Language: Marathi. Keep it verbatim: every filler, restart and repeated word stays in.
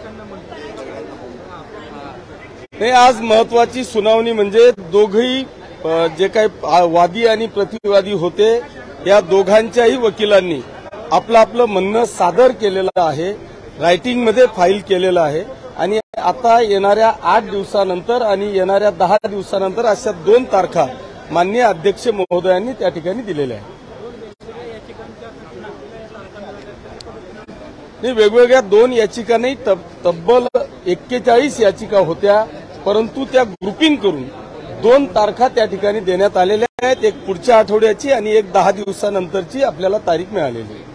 नाही, आज महत्वाची सुनावणी म्हणजे दोघही जे काही वादी आणि प्रतिवादी होते या दोघांच्याही वकिलांनी आपलं आपलं म्हणणं सादर केलेलं आहे, रायटिंगमध्ये फाईल केलेलं आहे आणि आता येणाऱ्या आठ दिवसानंतर आणि येणाऱ्या दहा दिवसानंतर अशा दोन तारखा माननीय अध्यक्ष महोदयांनी त्या ठिकाणी दिलेल्या आहेत. नाही, वेगवेगळ्या दोन याचिका नाही, तब्बल एक्केचाळीस याचिका होत्या, परंतु त्या ग्रुपिंग करून दोन तारखा त्या ठिकाणी देण्यात आलेल्या आहेत. एक पुढच्या आठवड्याची आणि एक दहा दिवसानंतरची आपल्याला तारीख मिळालेली आहे.